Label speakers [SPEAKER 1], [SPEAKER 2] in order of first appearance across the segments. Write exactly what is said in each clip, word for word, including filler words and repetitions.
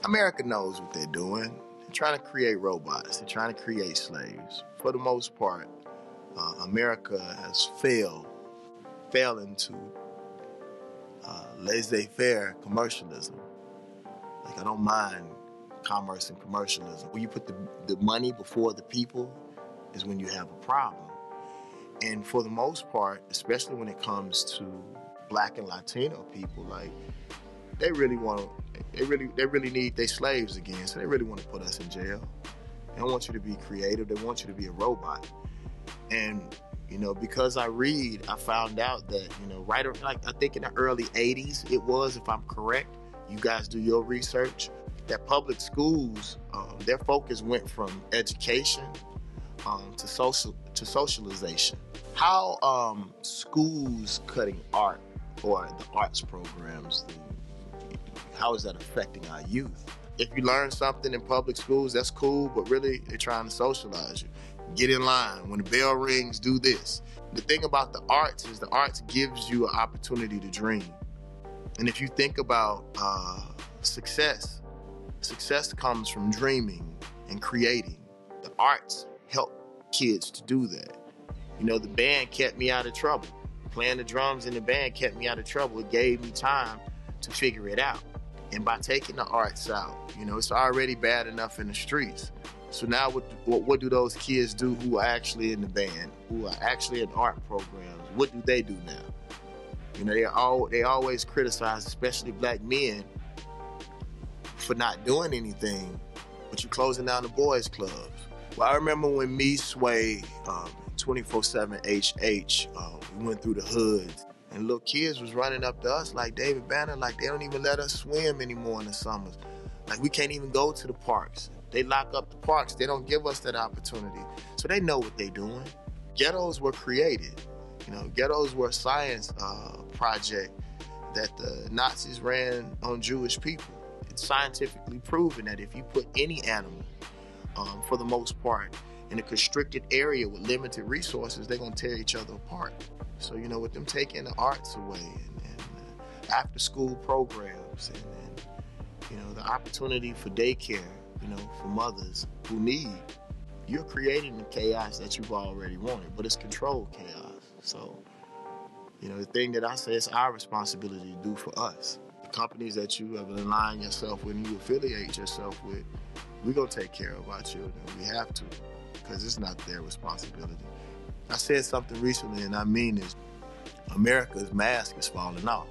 [SPEAKER 1] America knows what they're doing. They're trying to create robots. They're trying to create slaves. For the most part, uh, America has failed, fell into uh, laissez-faire commercialism. Like, I don't mind commerce and commercialism. When you put the, the money before the people is when you have a problem. And for the most part, especially when it comes to Black and Latino people, like, they really want to, they really, they really need their slaves again. So they really want to put us in jail. They don't want you to be creative. They want you to be a robot. And, you know, because I read, I found out that, you know, right, like, I think in the early eighties it was, if I'm correct, you guys do your research, that public schools, um, their focus went from education um, to social, to socialization. How um, schools cutting art or the arts programs, the, how is that affecting our youth? If you learn something in public schools, that's cool, but really they're trying to socialize you. Get in line. When the bell rings, do this. The thing about the arts is the arts gives you an opportunity to dream. And if you think about uh, success, success comes from dreaming and creating. The arts help kids to do that. You know, the band kept me out of trouble. Playing the drums in the band kept me out of trouble. It gave me time to figure it out. And by taking the arts out, you know, it's already bad enough in the streets. So now what, what, what do those kids do who are actually in the band, who are actually in art programs? What do they do now? You know, they all they always criticize, especially Black men, for not doing anything, but you're closing down the boys' clubs. Well, I remember when me, Sway, um, twenty-four seven H H, uh, we went through the hoods, and little kids was running up to us like David Banner, like they don't even let us swim anymore in the summers. Like, we can't even go to the parks. They lock up the parks. They don't give us that opportunity. So they know what they're doing. Ghettos were created. You know, ghettos were a science uh, project that the Nazis ran on Jewish people. It's scientifically proven that if you put any animal, um, for the most part, in a constricted area with limited resources, they're gonna tear each other apart. So, you know, with them taking the arts away and, and uh, after school programs and, and, you know, the opportunity for daycare, you know, for mothers who need, you're creating the chaos that you've already wanted, but it's controlled chaos. So, you know, the thing that I say is our responsibility to do for us. The companies that you have aligned yourself with and you affiliate yourself with, we're gonna take care of our children. We have to, because it's not their responsibility. I said something recently, and I mean this. America's mask is falling off.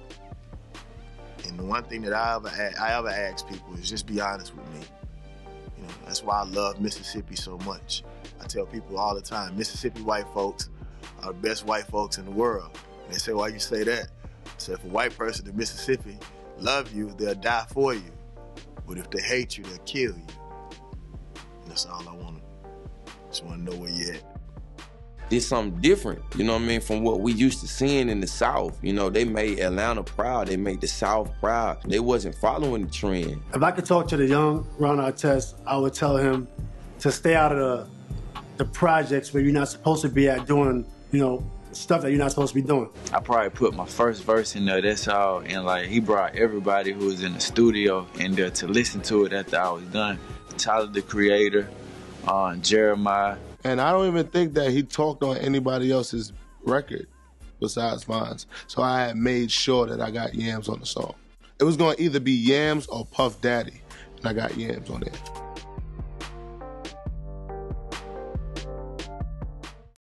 [SPEAKER 1] And the one thing that I ever, I ever ask people is just be honest with me. You know, that's why I love Mississippi so much. I tell people all the time, Mississippi white folks are the best white folks in the world. And they say, why you say that? I say, if a white person in Mississippi love you, they'll die for you. But if they hate you, they'll kill you. And that's all I want to, just want to know where you at.
[SPEAKER 2] It's something different, you know what I mean, from what we used to seeing in the South. You know, they made Atlanta proud, they made the South proud. They wasn't following the trend.
[SPEAKER 3] If I could talk to the young Ron Artest, I would tell him to stay out of the, the projects where you're not supposed to be at doing, you know, stuff that you're not supposed to be doing.
[SPEAKER 4] I probably put my first verse in there, that's all, and like he brought everybody who was in the studio in there to listen to it after I was done. Tyler, the Creator, uh, Jeremiah.
[SPEAKER 5] And I don't even think that he talked on anybody else's record besides mine. So I had made sure that I got Yams on the song. It was gonna either be Yams or Puff Daddy, and I got Yams on it.